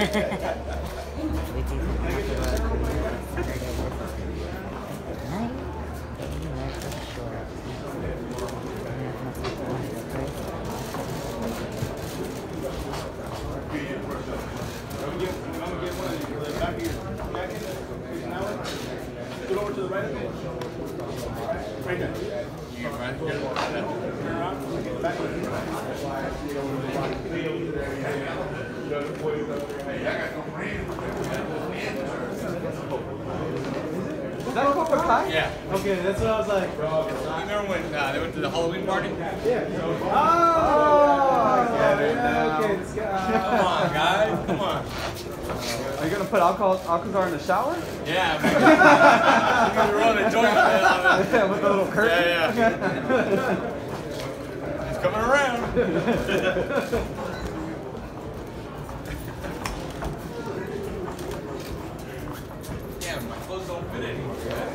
Over to the right of it. Right there. You right here. Turn around. Back. Is that Cobra Kai? Yeah. Okay, that's what I was like. You remember when they went to the Halloween party? Yeah. Oh, yeah, okay. Come on, guys. Come on. Are you gonna put Alcazar in the shower? Yeah, man. You're gonna roll the joint. Yeah, with the little curtain. Yeah. He's coming around. Damn, my clothes don't fit anymore.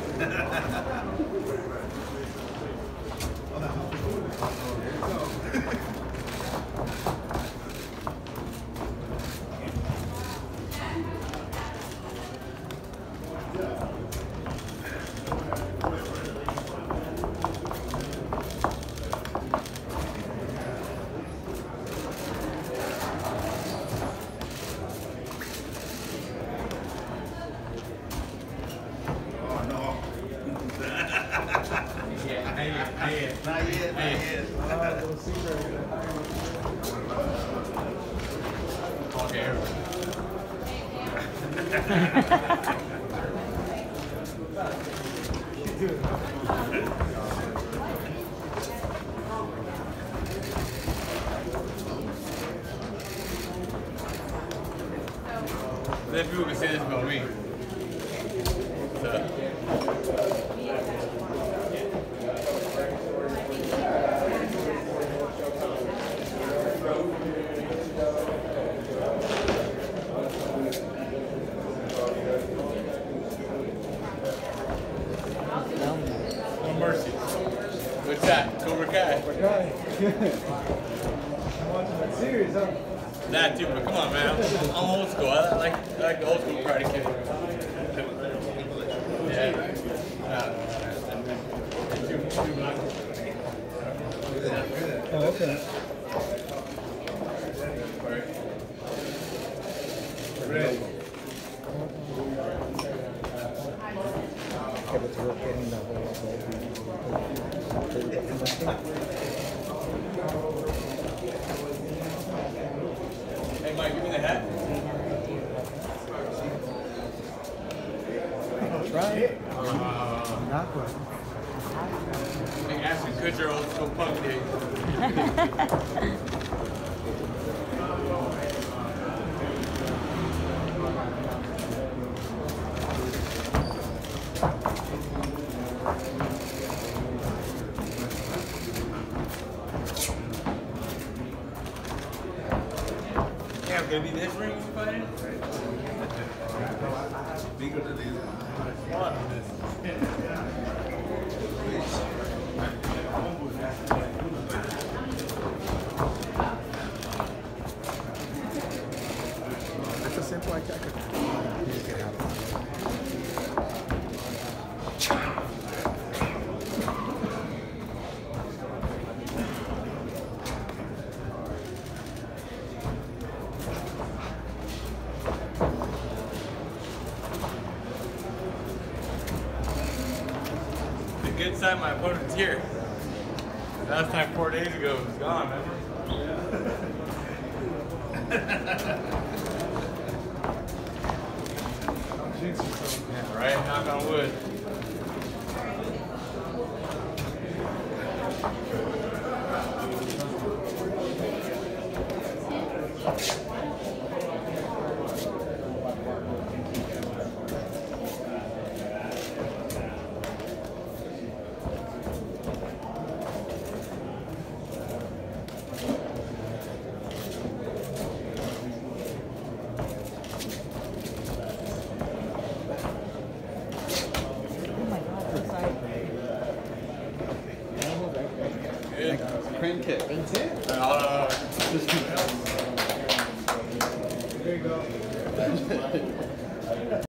Not yet. Okay. Then people can say this about me. No mercy. What's that? Cobra Kai. Cobra Kai. I'm watching that series, huh? That too, but come on, man. I'm old school. I like the old school Karate Kid. Yeah. Oh, okay. Ready. Hey, Mike, give me the hat. Try it. Not good. Hey, Ashton Kutcher, old school punk days. Yeah, I'm gonna be this ring fighting. Bigger than this. What? It's a simple attack. The good side, my opponent's here. Last time 4 days ago, it was gone, remember? Yeah, right? Knock on wood. Crane kick. That's it? There you go. about that.